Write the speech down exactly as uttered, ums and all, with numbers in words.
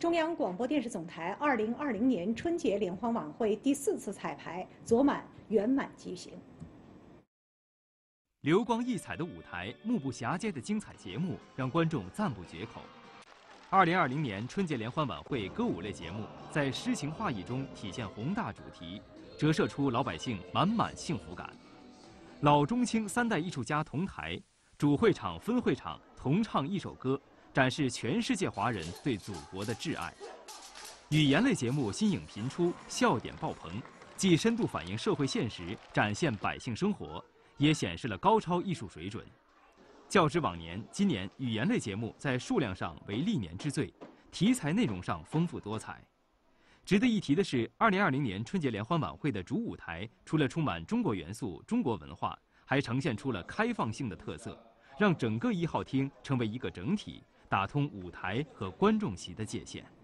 中央广播电视总台二零二零年春节联欢晚会第四次彩排昨晚圆满举行。 流光溢彩的舞台，目不暇接的精彩节目，让观众赞不绝口。二零二零年春节联欢晚会歌舞类节目在诗情画意中体现宏大主题，折射出老百姓满满幸福感。老中青三代艺术家同台，主会场、分会场同唱一首歌，展示全世界华人对祖国的挚爱。语言类节目新颖频出，笑点爆棚，既深度反映社会现实，展现百姓生活，也显示了高超艺术水准。较之往年，今年语言类节目在数量上为历年之最，题材内容上丰富多彩。值得一提的是，二零二零年春节联欢晚会的主舞台，除了充满中国元素、中国文化，还呈现出了开放性的特色，让整个一号厅成为一个整体，打通舞台和观众席的界限。